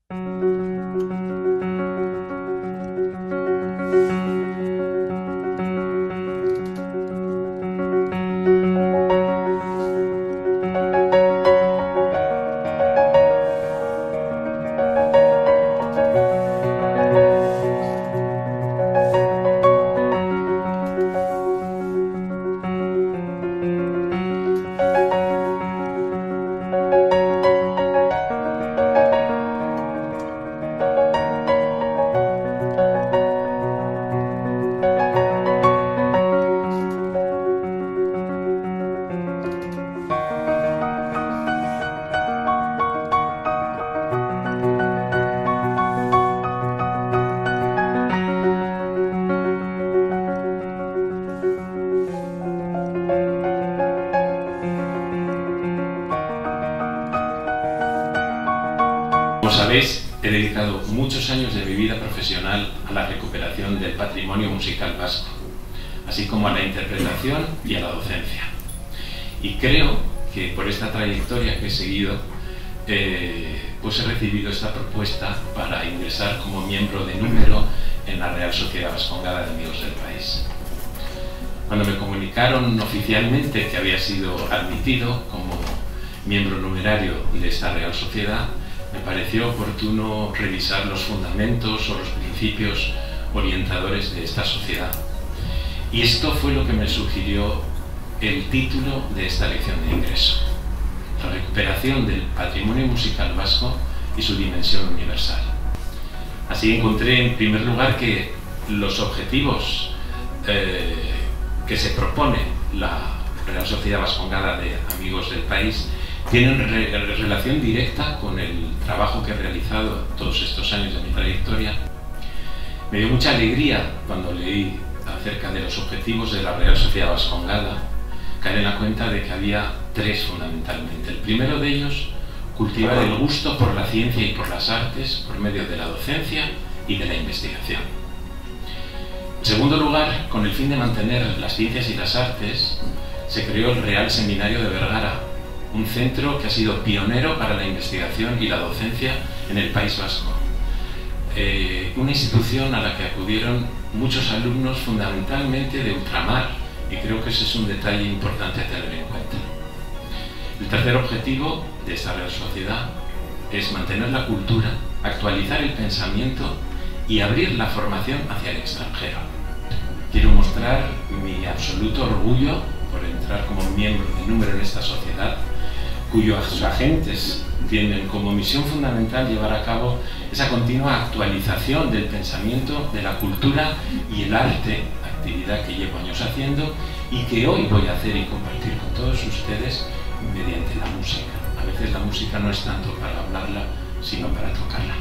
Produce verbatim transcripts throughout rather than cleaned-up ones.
Como sabéis, he dedicado muchos años de mi vida profesional a la recuperación del patrimonio musical vasco, así como a la interpretación y a la docencia. Y creo que por esta trayectoria que he seguido, eh, pues he recibido esta propuesta para ingresar como miembro de número en la Real Sociedad Vascongada de Amigos del País. Cuando me comunicaron oficialmente que había sido admitido como miembro numerario de esta Real Sociedad, me pareció oportuno revisar los fundamentos o los principios orientadores de esta sociedad. Y esto fue lo que me sugirió el título de esta lección de ingreso: la recuperación del patrimonio musical vasco y su dimensión universal. Así encontré en primer lugar que los objetivos eh, que se propone la Real Sociedad Vascongada de Amigos del País tienen re relación directa con el trabajo que he realizado todos estos años de mi trayectoria. Me dio mucha alegría cuando leí acerca de los objetivos de la Real Sociedad Vascongada caer en la cuenta de que había tres fundamentalmente. El primero de ellos, cultivar el gusto por la ciencia y por las artes por medio de la docencia y de la investigación. En segundo lugar, con el fin de mantener las ciencias y las artes, se creó el Real Seminario de Vergara, un centro que ha sido pionero para la investigación y la docencia en el País Vasco. Eh, una institución a la que acudieron muchos alumnos fundamentalmente de ultramar, y creo que ese es un detalle importante a tener en cuenta. El tercer objetivo de esta Real Sociedad es mantener la cultura, actualizar el pensamiento y abrir la formación hacia el extranjero. Quiero mostrar mi absoluto orgullo por entrar como miembro de número en esta sociedad, cuyos agentes tienen como misión fundamental llevar a cabo esa continua actualización del pensamiento, de la cultura y el arte, actividad que llevo años haciendo y que hoy voy a hacer y compartir con todos ustedes mediante la música. A veces la música no es tanto para hablarla, sino para tocarla.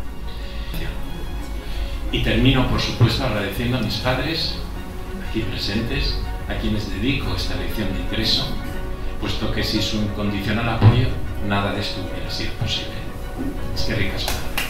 Y termino, por supuesto, agradeciendo a mis padres, aquí presentes, a quienes dedico esta lección de ingreso, puesto que sin su incondicional apoyo, nada de esto hubiera sido posible. Es que ricas.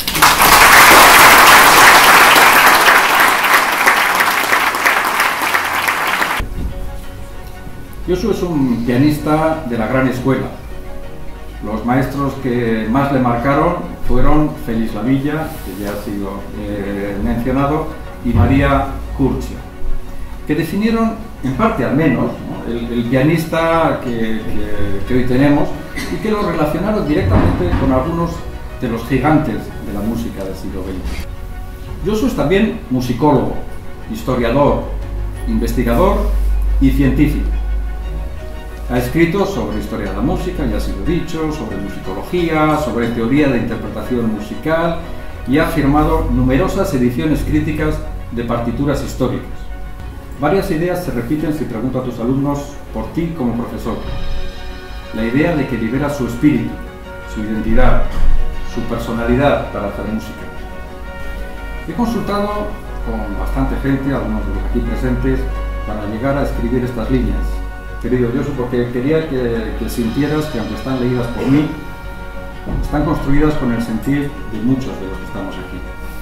Josu es un pianista de la gran escuela. Los maestros que más le marcaron fueron Félix Lavilla, que ya ha sido eh, mencionado, y María Curcio, que definieron, en parte al menos, ¿no?, el, el pianista que, que, que hoy tenemos, y que lo relacionaron directamente con algunos de los gigantes de la música del siglo veinte. Josu es también musicólogo, historiador, investigador y científico. Ha escrito sobre historia de la música, ya ha sido dicho, sobre musicología, sobre teoría de interpretación musical, y ha firmado numerosas ediciones críticas de partituras históricas. Varias ideas se repiten si pregunto a tus alumnos por ti como profesor. La idea de que libera su espíritu, su identidad, su personalidad para hacer música. He consultado con bastante gente, algunos de los aquí presentes, para llegar a escribir estas líneas, querido Josu, porque quería que, que sintieras que, aunque están leídas por mí, están construidas con el sentir de muchos de los que estamos aquí.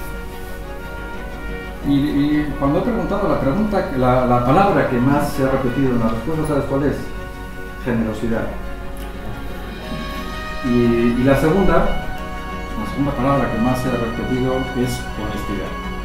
Y, y cuando he preguntado la pregunta, la, la palabra que más se ha repetido en la respuesta, ¿sabes cuál es? Generosidad. Y, y la segunda, la segunda palabra que más se ha repetido es honestidad.